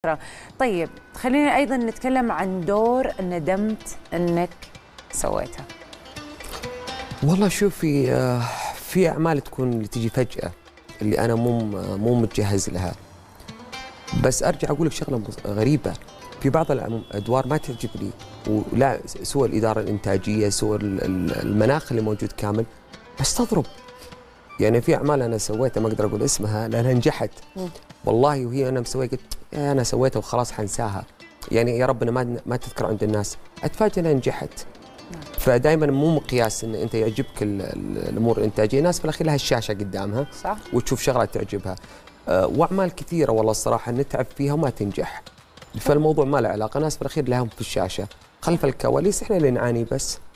فترة. طيب خلينا أيضا نتكلم عن دور ندمت أنك سويتها. والله شوفي، في أعمال تكون اللي تجي فجأة، اللي أنا مو متجهز لها. بس أرجع أقول لك شغلة غريبة، في بعض الأدوار ما تعجبني، ولا سوى الإدارة الإنتاجية، سوى المناخ اللي موجود كامل، بس تضرب. يعني في أعمال أنا سويتها ما أقدر أقول اسمها لأنها نجحت والله، وهي أنا مسويها قلت أنا سويتها وخلاص حنساها، يعني يا ربنا ما تذكر عند الناس، أتفاجئ أنها نجحت. فدائما مو مقياس ان انت يعجبك الامور الانتاجيه، ناس في الاخير لها الشاشه قدامها صح، وتشوف شغلات تعجبها. واعمال كثيره والله الصراحه نتعب فيها وما تنجح، فالموضوع ما له علاقه، ناس في الاخير لهم في الشاشه، خلف الكواليس احنا اللي نعاني بس.